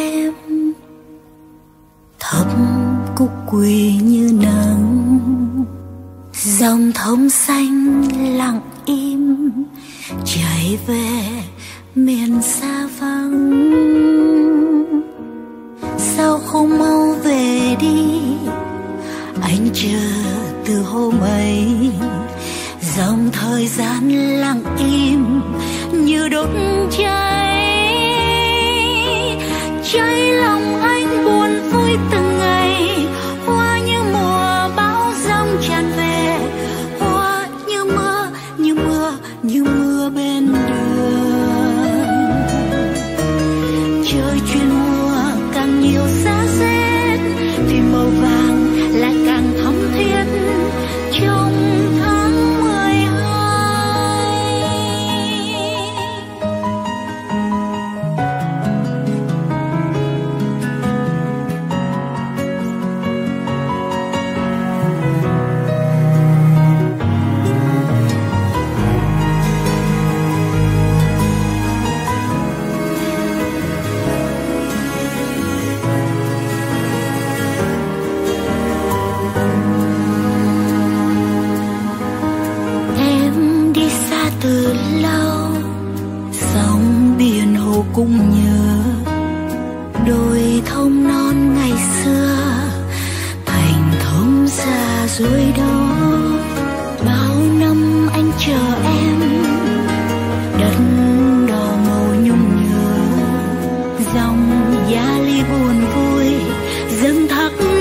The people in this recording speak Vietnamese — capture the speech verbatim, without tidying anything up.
em thấp cúc quỳ như nắng, dòng thông xanh lặng im chảy về miền xa vắng. Sao không mau về đi, anh chờ từ hôm ấy. Dòng thời gian lặng im như đốt cháy, cháy lòng anh buồn vui từng ngày. Hoa như mùa bão giông tràn về, hoa như mưa, như mưa, như mưa bên đường. Trời chuyển mùa càng nhiều xa rét, thì màu vàng lại càng thắm thiết trong tháng mười hai. Từ lâu sóng biển hồ cũng nhớ đôi thông non ngày xưa thành thông xa rồi đó. Bao năm anh chờ em, đất đỏ màu nhung nhớ, dòng gia ly buồn vui dâng thác